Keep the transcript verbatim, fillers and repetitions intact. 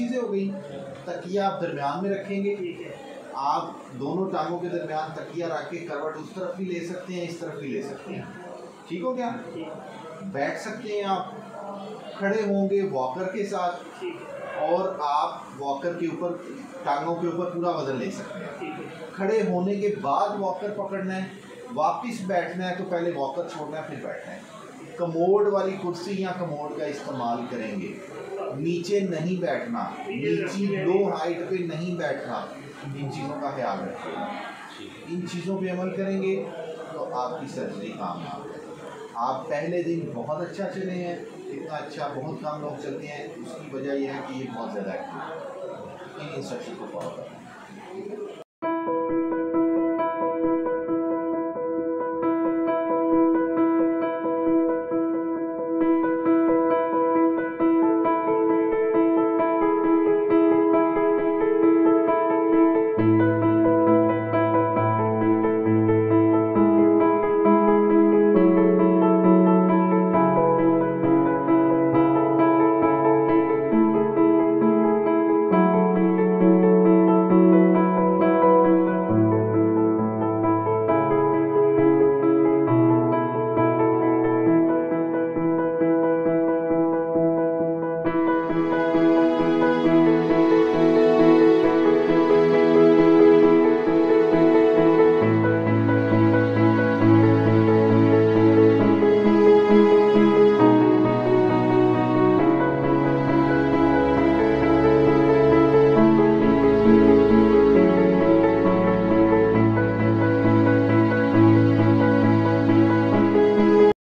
चीज़ें हो गई। तकिया आप दरमियान में रखेंगे, ठीक है। आप दोनों टांगों के दरमियान तकिया रख के करवट उस तरफ भी ले सकते हैं, इस तरफ भी ले सकते हैं। ठीक हो गया? बैठ सकते हैं आप, खड़े होंगे वॉकर के साथ और आप वॉकर के ऊपर टांगों के ऊपर पूरा वजन ले सकते हैं। खड़े होने के बाद वॉकर पकड़ना है, वापस बैठना है तो पहले वॉकर छोड़ना है फिर बैठना है। कमोड वाली कुर्सी या कमोड का इस्तेमाल करेंगे, नीचे नहीं बैठना, नीचे लो हाइट पे नहीं बैठना, इन चीज़ों का ख्याल रखिएगा। इन चीज़ों पे अमल करेंगे तो आपकी सर्जरी काम आएगी। आप पहले दिन बहुत अच्छा चले हैं, इतना अच्छा बहुत कम लोग चलते हैं, उसकी वजह यह है कि ये बहुत ज़्यादा एक्टिव है। इन इंस्ट्रक्शन को फॉलो करें।